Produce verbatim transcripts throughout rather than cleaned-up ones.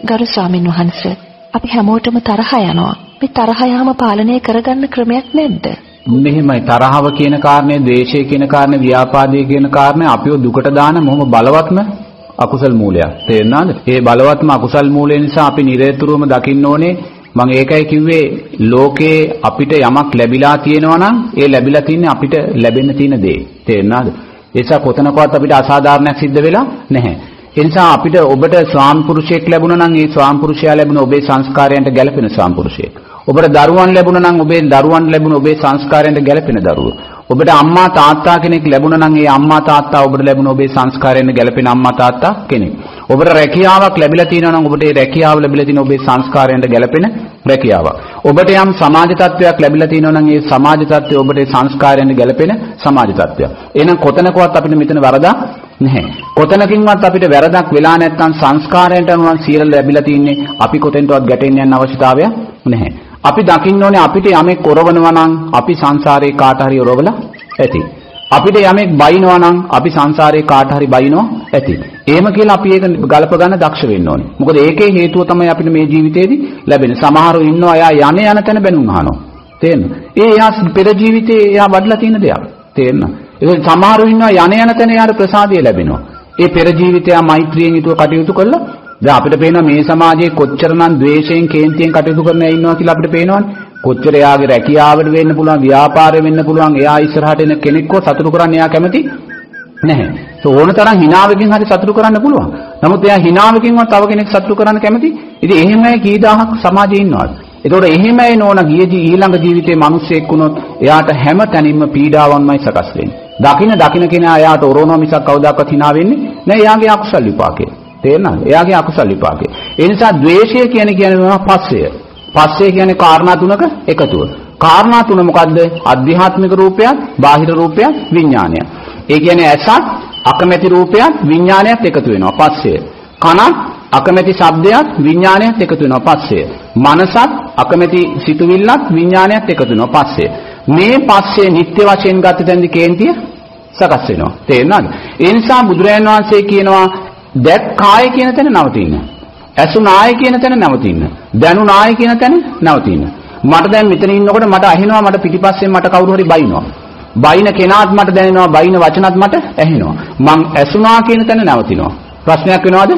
ගරු ස්වාමින් වහන්සේ අපි හැමෝටම තරහ යනවා. මේ තරහ යාම පාලනය කරගන්න ක්‍රමයක් නැද්ද? මෙහෙමයි තරහව කියන කාරණේ, ද්වේෂය කියන කාරණේ, ව්‍යාපාදයේ කියන කාරණේ අපිව දුකට දාන මොහොම බලවත්ම අකුසල් මූලයක්. තේරෙනවද? ඒ බලවත්ම අකුසල් මූලය නිසා අපි නිරේතුරුවම දකින්න ඕනේ. මම ඒකයි කිව්වේ ලෝකේ අපිට යමක් ලැබිලා තියෙනවා නම් ඒ ලැබිලා තින්නේ අපිට ලැබෙන්න තියෙන දේ. තේරෙනවද? ඒ නිසා කොතනකවත් අපිට අසාධාරණයක් සිද්ධ වෙලා නැහැ. ඒ නිසා අපිට ඔබට ස්වාම පුරුෂයෙක් ලැබුණා නම් ඒ ස්වාම පුරුෂයා ලැබුණ ඔබේ සංස්කාරයන්ට ගැළපෙන ස්වාම පුරුෂයෙක්. ඔබට දරුවන් ලැබුණා නම් ඔබේ දරුවන් ලැබුණ ඔබේ සංස්කාරයන්ට ගැළපෙන දරුවෝ. ඔබට අම්මා තාත්තා කෙනෙක් ලැබුණා නම් ඒ අම්මා තාත්තා ඔබට ලැබුණ ඔබේ සංස්කාරයන්ට ගැළපෙන අම්මා තාත්තා කෙනෙක්. ඔබට රැකියාවක් ලැබිලා තියෙනවා නම් ඔබට ඒ රැකියාව ලැබිලා තියෙන ඔබේ සංස්කාරයන්ට ගැළපෙන රැකියාවක්. ඔබට යම් සමාජ තත්වයක් ලැබිලා තියෙනවා නම් ඒ සමාජ තත්වය ඔබට ඒ සංස්කාරයන්ට ගැළපෙන සමාජ තත්වයක්. එහෙනම් කොතනකවත් අපිට මෙතන වරදක් නැහැ. කොතනකින්වත් අපිට වැරදක් වෙලා නැත්නම් සංස්කාරයන්ට අනුව සියල්ල ලැබිලා තින්නේ අපි කොතෙන්ටවත් ගැටෙන්න යන අවශ්‍යතාවයක් නැහැ. අපි දකින්න ඕනේ අපිට යමෙක් කරවනවා නම් අපි සංසාරේ කාට හරි ඔරවලා ඇති. අපිට යමෙක් බයිනවා නම් අපි සංසාරේ කාට හරි බයිනවා ඇති. එහෙම කියලා අපි ඒක ගලප ගන්න දක්ෂ වෙන්න ඕනේ. මොකද ඒකේ හේතුව තමයි අපිට මේ ජීවිතේදී ලැබෙන්නේ. සමහරව ඉන්නවා එයා යන්නේ යන තැන බැනුම් අහනවා. තේරෙනවද? ඒ එයා පෙර ජීවිතේ එයා වඩලා තියෙන දෙයක්. තේරෙනවද? ඒක සමහරව ඉන්නවා යන්නේ යන තැන එයාට ප්‍රසාදය ලැබෙනවා. ඒ පෙර ජීවිතය මෛත්‍රියෙන් යුතුව කටයුතු කළා. දැන් අපිට පේනවා මේ සමාජයේ කොච්චරනම් ද්වේෂයෙන් කේන්තියෙන් කටයුතු කරන අය ඉන්නවා කියලා අපිට පේනවනේ. කොච්චර එයාගේ රැකියාවට වෙන්න පුළුවන්, ව්‍යාපාරෙ වෙන්න පුළුවන්, එයා ඉස්සරහට එන කෙනෙක්ව සතුටු කරන්න එයා කැමති නැහැ. ඒ ඕන තරම් හිනාවකින් හරි සතුටු කරන්න පුළුවන්. නමුත් එයා හිනාවකින්වත් තව කෙනෙක් සතුටු කරන්න කැමති. ඉතින් එහෙම අය කී දහහක් සමාජයේ ඉන්නවාද? ඒතකොට එහෙම අය නෝන ගිය ඊළඟ ජීවිතේ මිනිස්සෙක් වුණොත් එයාට හැම තැනින්ම පීඩාවන්මයි සකස් වෙන්නේ. දකින්න දකින්න කෙනා එයාට ඔරෝනවා මිසක් කවදාකවත් hina වෙන්නේ නැහැ. එයාගේ අකුසල විපාකේ. තේරෙනවද? එයාගේ අකුසල විපාකේ. ඒ නිසා ද්වේෂය කියන්නේ කියන්නේ මොනවා? පස්සය. පස්සය කියන්නේ කාරණා තුනක එකතුව. කාරණා තුන මොකද්ද? අධ්‍යාත්මික රූපයත්, බාහිර රූපයත්, විඥානයත්. ඒ කියන්නේ ඇසත්, අකමැති රූපයත්, විඥානයත් එකතු වෙනවා පස්සය. කනත්, අකමැති ශබ්දයත්, විඥානයත් එකතු වෙනවා පස්සය. මනසත්, අකමැති සිතුවිල්ලත්, විඥානයත් එකතු වෙනවා පස්සය. මේ පස්සේ නිත්‍ය වශයෙන් ගත තැන්දි කේන්තිය සකස් වෙනවා. තේරෙනවද? ඒ නිසා බුදුරජාණන් වහන්සේ කියනවා දැක්කාය කියන තැන නවතින්න. ඇසුනාය කියන තැන නවතින්න. දැනුනාය කියන තැන නවතින්න. මට දැන් මෙතන ඉන්නකොට මට ඇහෙනවා මට පිටිපස්සෙන් මට කවුරු හරි බයිනවා. බයින කෙනාත් මට දැනෙනවා, බයින වචනත් මට ඇහෙනවා. මං ඇසුනා කියන තැන නැවතිනවා. ප්‍රශ්නයක් වෙනවද?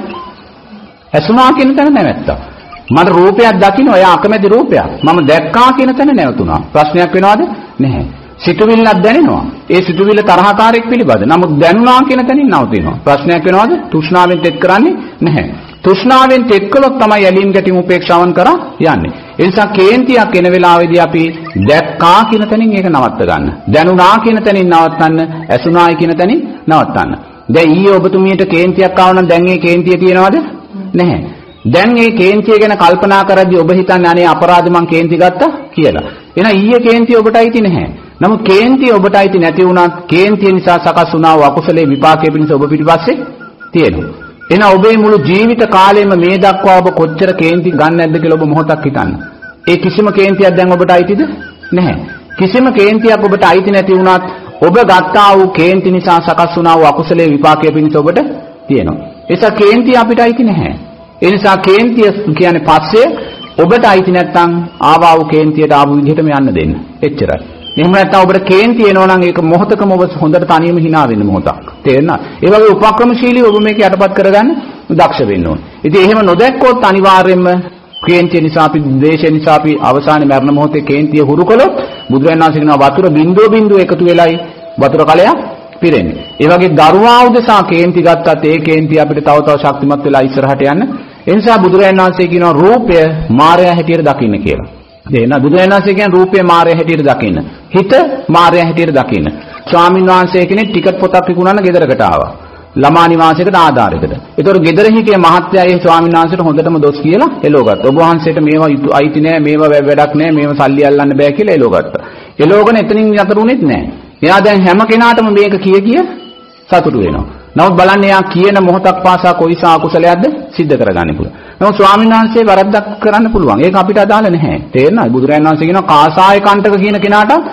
ඇසුනා කියන තැන නැවැත්තා. මට රූපයක් දකින්න එයා අකමැති රූපයක්. මම දැක්කා කියන තැන නැවතුණා. ප්‍රශ්නයක් වෙනවද? නැහැ. සිතුවිල්ලක් දැනෙනවා. ඒ සිතුවිල්ල තරහකාරයක් පිළිබඳ. නමුත් දැනුණා කියන තැනින් නවතිනවා. ප්‍රශ්නයක් වෙනවද? තෘෂ්ණාවෙන් තෙත් කරන්නේ නැහැ. තෘෂ්ණාවෙන් තෙත් කළොත් තමයි ඇලීම් ගැටීම් උපේක්ෂාවන් කරා යන්නේ. ඒ නිසා කේන්තියක් එන වෙලාවේදී අපි දැක්කා කියන තැනින් ඒක නවත්ත ගන්න. දැනුණා කියන තැනින් නවත්තන්න, ඇසුණායි කියන තැනින් නවත්තන්න. දැන් ඊයේ ඔබතුමියට කේන්තියක් ආව නම් දැන් ඒ කේන්තිය තියනවද? නැහැ. දැන් මේ කේන්තිය ගැන කල්පනා කරද්දී ඔබ හිතන්නේ අනේ අපරාධ මං කේන්ති ගත්තා කියලා. එහෙනම් ඊයේ කේන්තිය ඔබට අයිති නැහැ. නමුත් කේන්තිය ඔබට අයිති නැති වුණත් කේන්තිය නිසා සකස් වුණා වූ අකුසලයේ විපාකයේ පිණිස ඔබ පිටිපස්සේ තියෙනවා. එහෙනම් ඔබේ මුළු ජීවිත කාලෙම මේ දක්වා ඔබ කොච්චර කේන්ති ගන්න නැද්ද කියලා ඔබ මොහොතක් හිතන්න. ඒ කිසිම කේන්තියක් දැන් ඔබට අයිතිද? නැහැ. කිසිම කේන්තියක් ඔබට අයිති නැති වුණත් ඔබ ගත්තා වූ කේන්ති නිසා සකස් වුණා වූ අකුසලයේ විපාකයේ පිණිස ඔබට තියෙනවා. ඒසක් කේන්තිය අපිට අයිති නැහැ. ඒ නිසා කේන්තිය කියන්නේ පස්සේ ඔබට අයිති නැත්නම් ආවා වූ කේන්තියට ආපු විදිහටම යන්න දෙන්න. එච්චරයි. එහෙම නැත්නම් ඔබට කේන්ති එනවා නම් ඒක මොහොතකම ඔබ හොඳට තනියම hina වෙන්න මොහොතක්. තේරෙනවද? ඒ වගේ උපක්‍රමශීලී ඔබ මේක යටපත් කරගන්න දක්ෂ වෙන්න ඕනේ. ඉතින් එහෙම නොදැක්කොත් අනිවාර්යයෙන්ම කේන්තිය නිසා අපි ද්වේෂය නිසා අපි අවසානයේ මරණ මොහොතේ කේන්තිය හුරු කළොත් බුදුරජාණන් වහන්සේ කියනවා වතුර බින්දුව බින්දුව එකතු වෙලයි වතුර කලයක් පිරෙන්නේ. ඒ වගේ දරුවා උදෙසා කේන්ති ගත්තත් ඒ කේන්තිය අපිට තව තව ශක්තිමත් වෙලා ඉස්සරහට යන්න. ඒ නිසා බුදුරජාණන් වහන්සේ කියනවා රූපය මායя හැටියට දකින්න කියලා. දෙන්න බුදුරජාණන් වහන්සේ කියන්නේ රූපය මායя හැටියට දකින්න. හිත මායя හැටියට දකින්න. ස්වාමීන් වහන්සේ කෙනෙක් ටිකට් පොතක් විකුණන්න ගෙදරකට ආවා. ළමා නිවාසයකට ආධාරයකට. ඒතකොට ගෙදර හිටිය මහත්තයා ඒ ස්වාමීන් වහන්සේට හොඳටම දොස් කියලා එලෝගත්තා. ඔබ වහන්සේට මේවා අයිති නෑ, මේවා වැඩක් නෑ, මේවා සල්ලි අල්ලන්න බෑ කියලා එලෝගත්තා. එලෝගන එතනින් යතරුනෙත් නෑ. එයා දැන් හැම කෙනාටම මේක කිය කිය සතුටු වෙනවා. නමුත් බලන්න එයා කියන මොහොතක් පාසා කොයිසා අකුසලයක්ද සිද්ධ කරගන්න පුළුවන්. නමුත් ස්වාමීන් වහන්සේ වරද්දක් කරන්න පුළුවන්. ඒක අපිට අදාළ නැහැ. තේරෙනවද? බුදුරජාණන් වහන්සේ කියනවා කාසාය කණ්ඨක කියන කෙනාට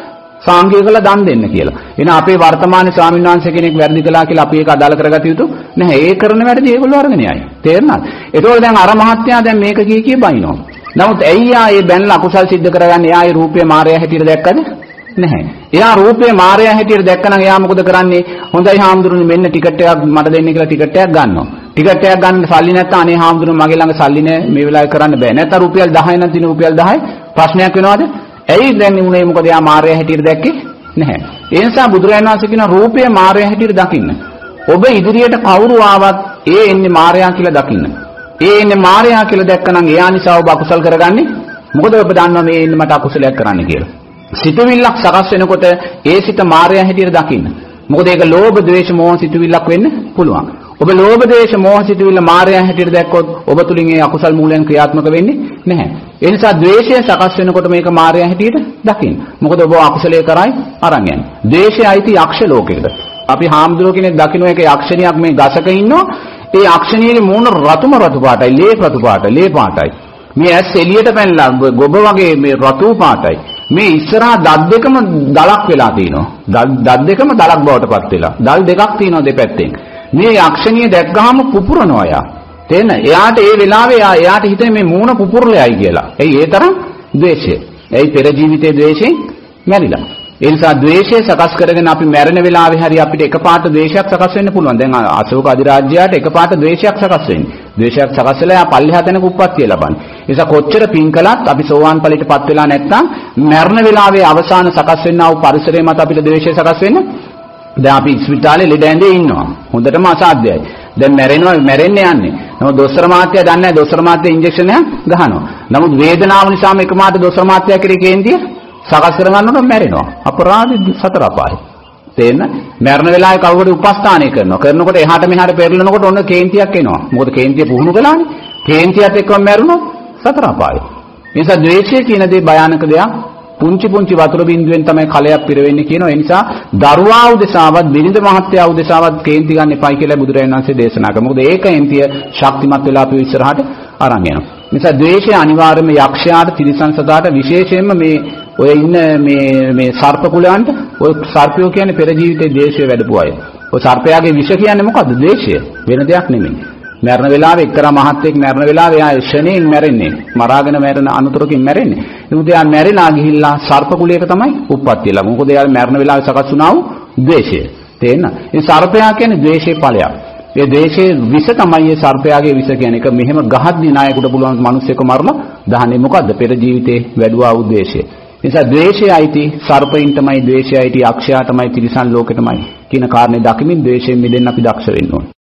සාංගිකල දන් දෙන්න කියලා. එන අපේ වර්තමාන ස්වාමීන් වහන්සේ කෙනෙක් වැරදි කළා කියලා අපි ඒක අදාළ කරගත යුතු නැහැ. ඒ කරන වැඩේ ඒගොල්ලෝ අරගෙන යයි. තේරුණාද? ඒතකොට දැන් අර මහත්තයා දැන් මේක කිය කිය බයිනවා. නමුත් ඇයි ආ මේ බැනලා අකුසල් සිද්ධ කරගන්නේ? එයා ඒ රූපේ මායя හැටියට දැක්කද? නැහැ. එයා රූපේ මායя හැටියට දැක්කනම් එයා මොකද කරන්නේ? හොඳයි හාමුදුරනේ මෙන්න ටිකට් එකක් මට දෙන්න කියලා ටිකට් එකක් ගන්නවා. ටිකට් එකක් ගන්න සල්ලි නැත්නම් අනේ හාමුදුරනේ මගේ ළඟ සල්ලි නැහැ මේ වෙලාවේ කරන්න බෑ. නැත්නම් රුපියල් දහය නම් තියෙන රුපියල් දහය ප්‍රශ්නයක් වෙනවද? ඇයි දැන් උනේ මොකද එයා මායя හැටියට දැක්කේ? නැහැ. ඒ නිසා බුදුරජාණන් වහන්සේ කියන රූපය මායя හැටියට දකින්න. ඔබ ඉදිරියට කවුරු ආවත් ඒ එන්නේ මායя කියලා දකින්න. ඒ එන්නේ මායя කියලා දැක්කනම් එයා නිසා ඔබ අකුසල් කරගන්නේ. මොකද ඔබ දන්නවා මේ එන්නේ මට අකුසලයක් කරන්න කියලා. සිතුවිල්ලක් සකස් වෙනකොට ඒ සිත මායя හැටියට දකින්න. මොකද ඒක ලෝභ, ද්වේෂ, මෝහ සිතුවිල්ලක් වෙන්න පුළුවන්. ඔබ ලෝභ, ද්වේෂ, මෝහ සිතුවිල්ල මායя හැටියට දැක්කොත් ඔබ තුලින් ඒ අකුසල් මූලයන් ක්‍රියාත්මක වෙන්නේ නැහැ. ඒ නිසා ද්වේෂය සකස් වෙනකොට මේක මායя හැටියට දකින්න. මොකද ඔබ අකුසලයේ කරයි අරන් යන්නේ. ද්වේෂය අයිති යක්ෂ ලෝකයකට. අපි හාමුදුරුවෝ කෙනෙක් දකින්න එක යක්ෂණියක් මේ ගසක ඉන්නවා. ඒ යක්ෂණියගේ මූණ රතුම රතු පාටයි, ලේ රතු පාටයි, ලේ පාටයි. මේ ඇස් එළියට පැනලා ගොබ වගේ මේ රතු පාටයි. මේ ඉස්සරහා දත් දෙකම දලක් වෙලා තිනවා. දත් දෙකම දලක් බවට පත් වෙලා. දල් දෙකක් තියෙනවා දෙපැත්තෙන්. මේ යක්ෂණිය දැක්ගාම පුපුරනවා යා. තේන්න? එයාට ඒ වෙලාවේ එයාට හිතෙන්නේ මේ මූණ පුපුරලයි කියලා. එයි ඒ තරම් ද්වේෂය. එයි පෙර ජීවිතයේ ද්වේෂයෙන් මැරිලා. ඒ නිසා ද්වේෂය සකස් කරගෙන අපි මැරෙන වෙලාවේ හරි අපිට එකපාරට ද්වේෂයක් සකස් වෙන්න පුළුවන්. දැන් අශෝක අධිරාජ්‍යයට එකපාරට ද්වේෂයක් සකස් වෙන්නේ. ද්වේෂයක් සකස් වෙලා යා පල්ලෙහා තැනක උප්පත්තිය ලබන්නේ. ඒ නිසා කොච්චර පින් කළත් අපි සෝවාන් ඵලයටපත් වෙලා නැත්නම් මරණ වෙලාවේ අවසාන සකස් වෙනා වූ පරිසරය මත අපිට ද්වේෂය සකස් වෙන්න. දැන් අපි ස්පිතාලේ ලෙඩ ඇඳේ ඉන්නවා. හොඳටම අසාධ්‍යයි. දැන් මැරෙනවා මැරෙන්න යන්නේ. නමුත් දොස්තර මහත්තයා දන්නේ නැහැ දොස්තර මහත්තයා ඉන්ජෙක්ෂන් එකක් ගහනවා. නමුත් වේදනාව නිසාම එකමාරට දොස්තර මහත්තයා කෙරේ කේන්තිය සකස් කරගන්නකොට මැරෙනවා. අපරාධ සතර අපායයි. තේන්න? මරණ වෙලාවේ කවුරුහරි උපස්ථානය කරනවා. කරනකොට එහාට මෙහාට පෙරලනකොට ඔන්න කේන්තියක් එනවා. මොකද කේන්තිය පුහුණු කළානේ. කේන්තියත් එක්කම මැරුණොත් සතර අපායයි. ඒ නිසා ද්වේෂය කියන දේ භයානක දෙයක්. පුංචි පුංචි වතුර බින්දුවෙන් තමයි කලයක් පිරෙන්නේ කියනවා. ඒ නිසා දරුවා උදෙසාවත් බිරිඳ මහත්තයා උදෙසාවත් කේන්ති ගන්න එපයි කියලා බුදුරජාණන් වහන්සේ දේශනා කළා. මොකද ඒ කේන්තිය ශක්තිමත් වෙලා අපි ඉස්සරහට අරන් යනවා. නිසා ද්වේෂය අනිවාර්යයෙන්ම යක්ෂයාට, තිරිසන් සතාට, විශේෂයෙන්ම මේ ඔය ඉන්න මේ මේ සර්ප කුලයන්ට, ඔය සර්පයෝ කියන්නේ පෙර ජීවිතේ ද්වේෂය වැඩපු අය. ඔය සර්පයාගේ විෂ කියන්නේ මොකද්ද? ද්වේෂය. වෙන දෙයක් නෙමෙයි. මරණ වෙලාවේ එක්තරා මහත්තයෙක් මරණ වෙලාවේ ආය ශණයෙන් මැරෙන්නේ. මරාගෙන මැරෙන අනුතරකින් මැරෙන්නේ. ඒකද එයා මැරිලා ගිහිල්ලා සර්ප කුලයක තමයි උප්පත්තිය ලැබුණේ. මොකද එයා මරණ වෙලාවේ සකස් වුණා වූ ද්වේෂය. තේන්න? ඒ සර්පයා කියන්නේ ද්වේෂයේ ඵලයක්. ඒ ද්වේෂයේ විෂ තමයි ඒ සර්පයාගේ විෂ කියන්නේ. ඒක මෙහෙම ගහද්දී නායකට පුළුවන් මිනිස්සෙක් මරලා දහන්නේ මොකද්ද? පෙර ජීවිතේ වැඩුවා වූ ද්වේෂය. නිසා ද්වේෂය අයිති සර්පයින්ටමයි, ද්වේෂය අයිති යක්ෂයාටමයි, තිරිසන් ලෝකෙටමයි කියන කාරණේ දකිමින් ද්වේෂයෙන් මිදෙන්න අපි දක්ෂ වෙන්න ඕනේ.